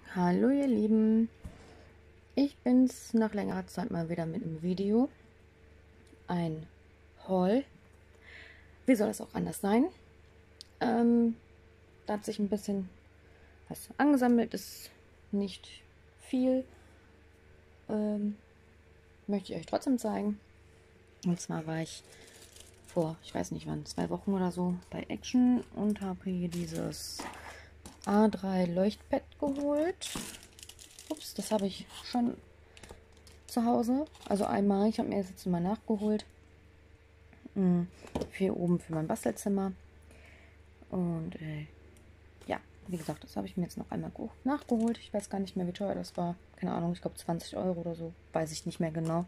Hallo ihr Lieben, ich bin's nach längerer Zeit mal wieder mit einem Video. Ein Haul. Wie soll es auch anders sein? Da hat sich ein bisschen was angesammelt, ist nicht viel. Möchte ich euch trotzdem zeigen. Und zwar war ich vor, ich weiß nicht wann, 2 Wochen oder so bei Action und habe hier dieses A3 Leuchtpad geholt. Ups, das habe ich schon zu Hause. Also einmal, ich habe mir das jetzt mal nachgeholt. Hier oben für mein Bastelzimmer. Und ja, wie gesagt, das habe ich mir jetzt noch einmal nachgeholt. Ich weiß gar nicht mehr, wie teuer das war. Keine Ahnung, ich glaube 20 Euro oder so. Weiß ich nicht mehr genau.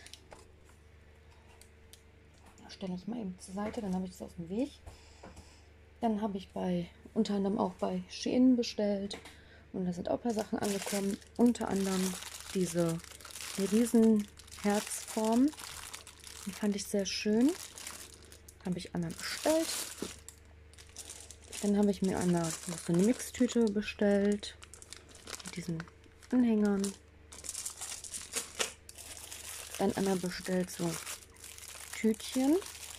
Stelle ich mal eben zur Seite, dann habe ich das aus dem Weg. Dann habe ich unter anderem auch bei Shein bestellt. Und da sind auch ein paar Sachen angekommen. Unter anderem diese Riesenherzform. Die fand ich sehr schön. Habe ich einmal bestellt. Dann habe ich mir einmal noch so eine Mixtüte bestellt. Mit diesen Anhängern. Dann einmal bestellt so Tütchen.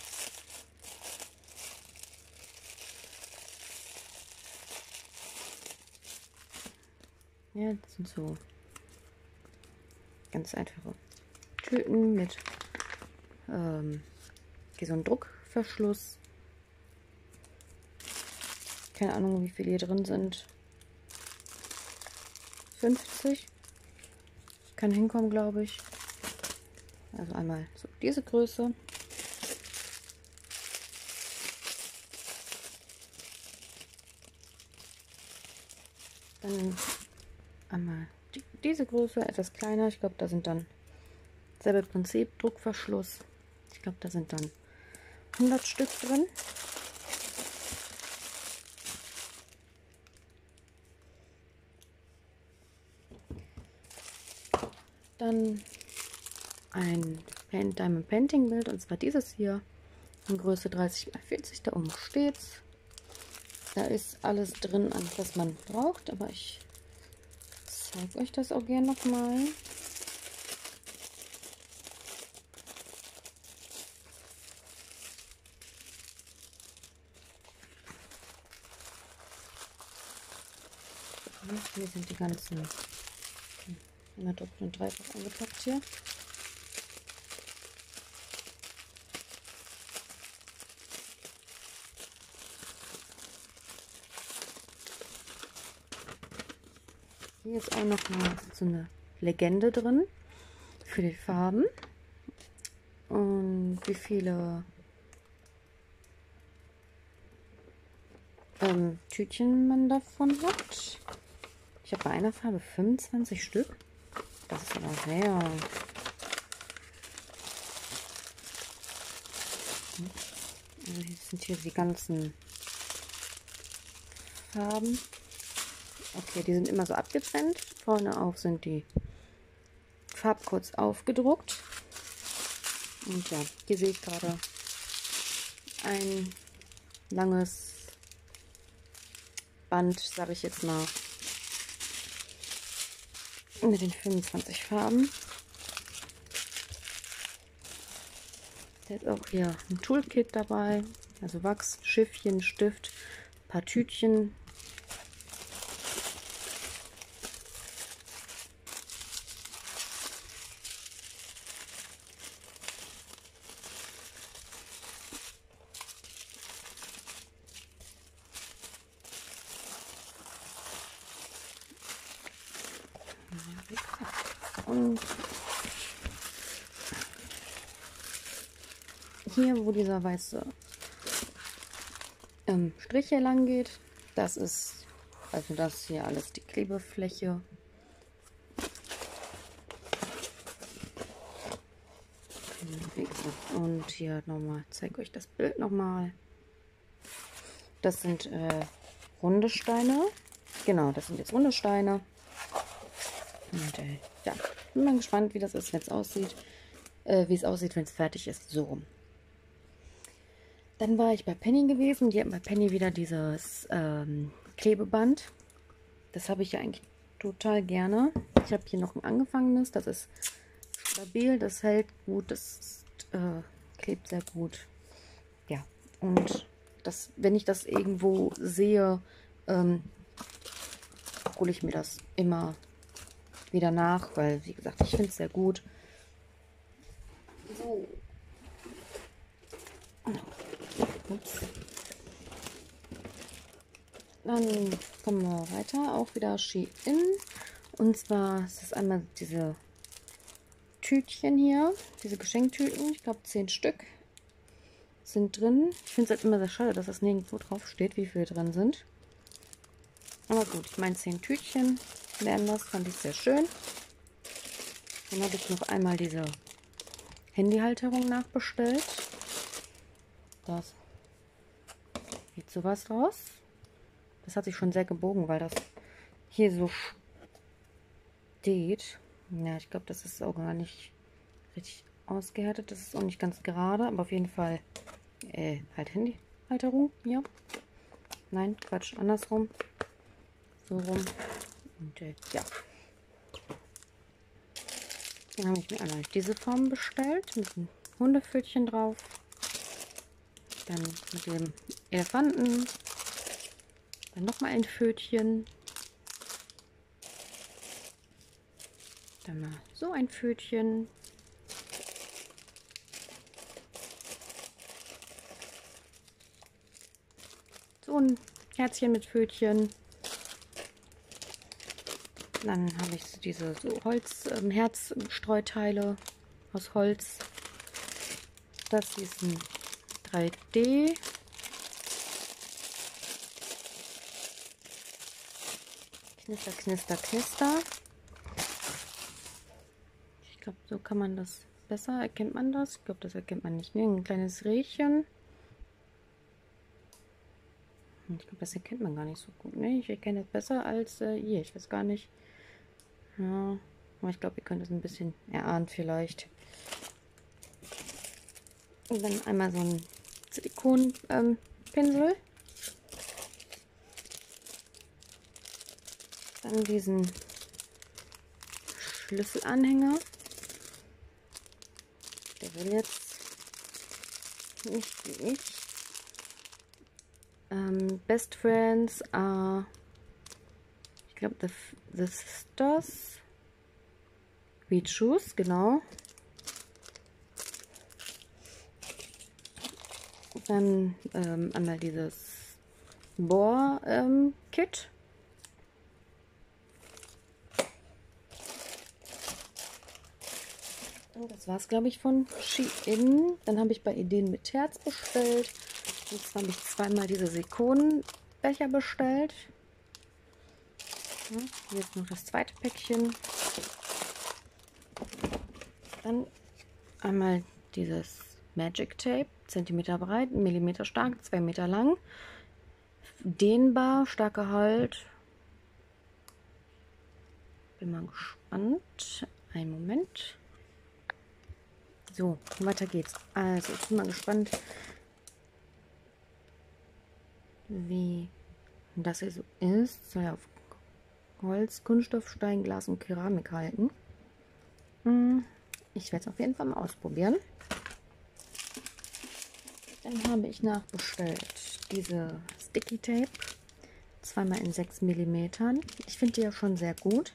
Ja, das sind so ganz einfache Tüten mit hier so ein Druckverschluss. Keine Ahnung, wie viele hier drin sind. 50. Kann hinkommen, glaube ich. Also einmal so diese Größe. Dann einmal diese Größe, etwas kleiner. Ich glaube, da sind dann selbe Prinzip, Druckverschluss. Ich glaube, da sind dann 100 Stück drin. Dann ein Diamond Painting Bild, und zwar dieses hier in Größe 30×40. Da oben steht's. Da ist alles drin, was man braucht, aber ich zeige euch das auch gerne nochmal. Hier sind die ganzen immer doppelt und dreifach eingepackt hier. Hier ist auch noch mal so eine Legende drin für die Farben und wie viele Tütchen man davon hat. Ich habe bei einer Farbe 25 Stück. Das ist aber sehr. Also hier sind hier die ganzen Farben. Okay, die sind immer so abgetrennt. Vorne auf sind die Farbcodes aufgedruckt. Und ja, hier sehe ich gerade ein langes Band, sage ich jetzt mal, mit den 25 Farben. Da ist auch hier ein Toolkit dabei, also Wachs, Schiffchen, Stift, ein paar Tütchen. Und hier, wo dieser weiße Strich hier lang geht, das ist, also das hier alles die Klebefläche. Wie gesagt, und hier nochmal, zeige euch das Bild nochmal. Das sind runde Steine. Genau, das sind jetzt runde Steine. Und ja, bin mal gespannt, wie das ist, wenn es aussieht. Wie es aussieht, wenn es fertig ist. So rum. Dann war ich bei Penny gewesen. Die hat bei Penny wieder dieses Klebeband. Das habe ich ja eigentlich total gerne. Ich habe hier noch ein angefangenes, das ist stabil, das hält gut, das klebt sehr gut. Ja, und das, wenn ich das irgendwo sehe, hole ich mir das immer wieder nach, weil, wie gesagt, ich finde es sehr gut. So. Ups. Dann kommen wir weiter, auch wieder Shein. Und zwar ist das einmal diese Tütchen hier, diese Geschenktüten, ich glaube 10 Stück sind drin. Ich finde es halt immer sehr schade, dass das nirgendwo drauf steht, wie viele drin sind. Aber gut, ich meine 10 Tütchen wären das, fand ich sehr schön. Dann habe ich noch einmal diese Handyhalterung nachbestellt. Das sieht sowas raus. Das hat sich schon sehr gebogen, weil das hier so steht. Ja, ich glaube, das ist auch gar nicht richtig ausgehärtet. Das ist auch nicht ganz gerade, aber auf jeden Fall halt Handyhalterung. Ja. Nein, Quatsch, andersrum. So rum. Und ja. Dann habe ich mir einmal diese Form bestellt mit einem Hundepfötchen drauf. Dann mit dem Elefanten. Dann nochmal ein Pfötchen. Dann mal so ein Pfötchen. So ein Herzchen mit Pfötchen. Dann habe ich so diese so Herzstreuteile aus Holz. Das hier ist ein 3D. Knister, knister, knister. Ich glaube, so kann man das besser. Erkennt man das? Ich glaube, das erkennt man nicht. Ne? Ein kleines Rädchen. Ich glaube, das erkennt man gar nicht so gut. Ne? Ich erkenne es besser als hier. Ich weiß gar nicht. Ja, aber ich glaube, ihr könnt es ein bisschen erahnen vielleicht. Und dann einmal so ein Silikonpinsel. Dann diesen Schlüsselanhänger. Der will jetzt nicht. Best Friends are, ich glaube, the Sisters. We Choose, genau. Dann einmal dieses Bohr-Kit. Das war es, glaube ich, von Shein. Dann habe ich bei Ideen mit Herz bestellt. Jetzt habe ich zweimal diese Silikonbecher bestellt. Ja, hier ist noch das zweite Päckchen. Dann einmal dieses Magic Tape, Zentimeter breit, Millimeter stark, 2 Meter lang. Dehnbar, starker Halt. Bin mal gespannt. Einen Moment. So, weiter geht's. Also, ich bin mal gespannt, wie das hier so ist. Soll ja auf Holz, Kunststoff, Stein, Glas und Keramik halten. Ich werde es auf jeden Fall mal ausprobieren. Dann habe ich nachbestellt diese Sticky Tape. Zweimal in 6 mm. Ich finde die ja schon sehr gut,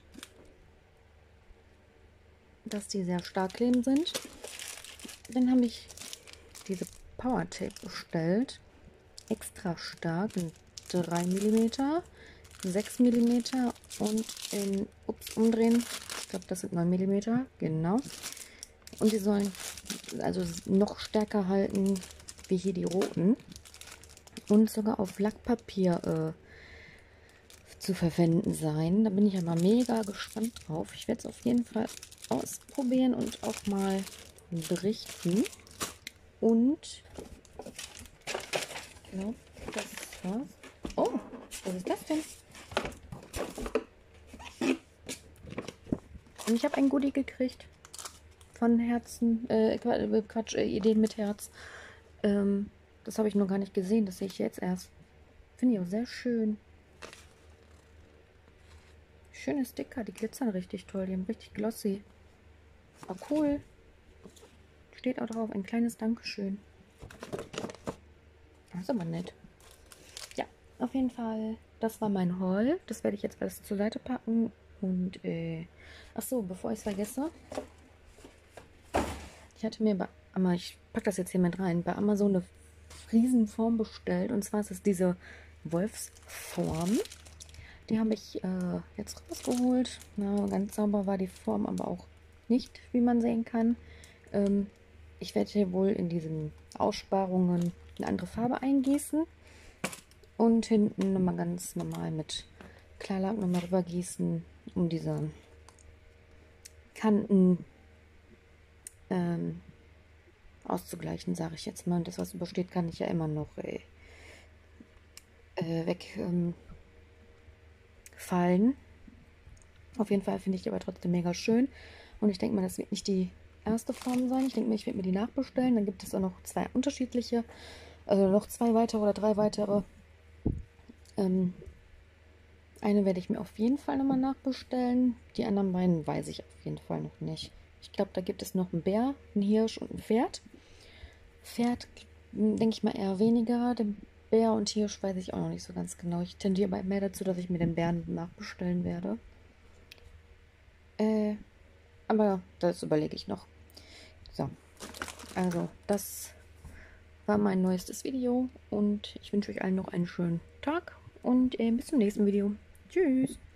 dass die sehr stark kleben sind. Dann habe ich diese Power Tape bestellt. Extra stark in 3 mm, 6 mm und in umdrehen. Ich glaube, das sind 9 mm. Genau. Und die sollen also noch stärker halten wie hier die roten. Und sogar auf Lackpapier zu verwenden sein. Da bin ich aber mega gespannt drauf. Ich werde es auf jeden Fall ausprobieren und auch mal berichten. Und ich glaube, das war's. Oh, was ist das denn? Und ich habe ein Goodie gekriegt von Herzen, Ideen mit Herz. Das habe ich noch gar nicht gesehen, das sehe ich jetzt erst. Finde ich auch sehr schön. Schöne Sticker, die glitzern richtig toll. Die haben richtig glossy. War cool. Steht auch drauf, ein kleines Dankeschön. Das ist aber nett. Ja, auf jeden Fall, das war mein Haul. Das werde ich jetzt alles zur Seite packen. Und, achso, bevor ich es vergesse. Ich hatte mir ich packe das jetzt hier mit rein, bei Amazon eine Riesenform bestellt. Und zwar ist es diese Wolfsform. Die habe ich jetzt rausgeholt. Na, ganz sauber war die Form aber auch nicht, wie man sehen kann. Ich werde hier wohl in diesen Aussparungen eine andere Farbe eingießen. Und hinten nochmal ganz normal mit Klarlack nochmal drüber gießen, um diese Kanten auszugleichen, sage ich jetzt mal. Und das, was übersteht, kann ich ja immer noch wegfallen. Auf jeden Fall finde ich die aber trotzdem mega schön. Und ich denke mal, das wird nicht die erste Form sein. Ich denke mal, ich werde mir die nachbestellen. Dann gibt es auch noch 2 unterschiedliche. Also noch 2 weitere oder 3 weitere. Eine werde ich mir auf jeden Fall nochmal nachbestellen. Die anderen beiden weiß ich auf jeden Fall noch nicht. Ich glaube, da gibt es noch einen Bär, einen Hirsch und ein Pferd. Pferd denke ich mal eher weniger. Den Bär und Hirsch weiß ich auch noch nicht so ganz genau. Ich tendiere aber mehr dazu, dass ich mir den Bären nachbestellen werde. Aber ja, das überlege ich noch. So, also das war mein neuestes Video und ich wünsche euch allen noch einen schönen Tag und bis zum nächsten Video. Tschüss!